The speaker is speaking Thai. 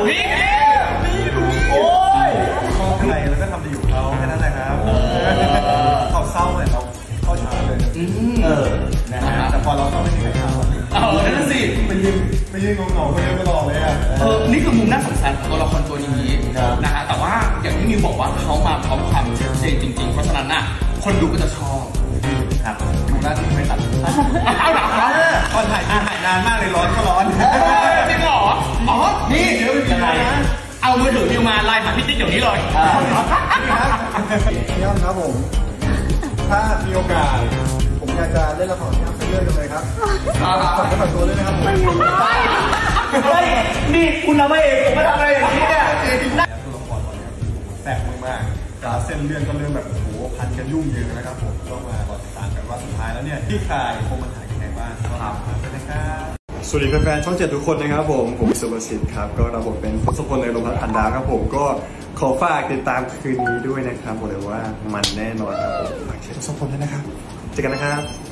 นี่โอ้ยชอบใครแล้วก็ทำดีอยู่เขาแค่นั้นแหละครับเขาเข้าเลยเขาเข้าช้าเลยนะฮะแต่พอเราเข้าไม่มีใครเข้านั่นสิไปยืนงงๆก็ยังไม่รอเลยอ่ะนี่คือมุมน่าสงสารของตัวละครตัวนี้นะฮะแต่ว่าอย่างที่นิวบอกว่าเขามาพร้อมความชัดเจนจริงๆเพราะฉะนั้นน่ะคนดูก็จะชอบครับดูหน้าที่ไม่ตัดตอนถ่ายนานมากเลยร้อนก็ร้อนจริงเหรออ๋อนี่เดี๋ยวยังไงเอามือถือนิวมาไลน์หาพี่ติ๊กเดี๋ยวนี้เลยพี่อ้ำครับผมถ้ามีโอกาสผมอยากจะเล่นละครที่อ้ำเป็นเรื่องเลยครับฝากตัวด้วยนะครับผมนี่คุณทำไมเองผมมาทำอะไรอย่างนี้เนี่ยตัวละครตอนนี้แสบมากเส้นเรื่องก็เรื่องแบบโอ้โหพันกันยุ่งเยอะนะครับผมต้องมาติดตามกันว่าสุดท้ายแล้วเนี่ยที่ใครคงมาถ่ายยังไงบ้างครับสวัสดีครับสวัสดีแฟนๆช่อง7ทุกคนนะครับผมสุภสิทธิ์ครับก็รับบทเป็นทศพลในโรงพักพันดาวครับผมก็ขอฝากติดตามคืนนี้ด้วยนะครับบอกเลยว่ามันแน่นอนครับผมฝากเชียร์ทศพลด้วยนะครับเจอกันนะครับ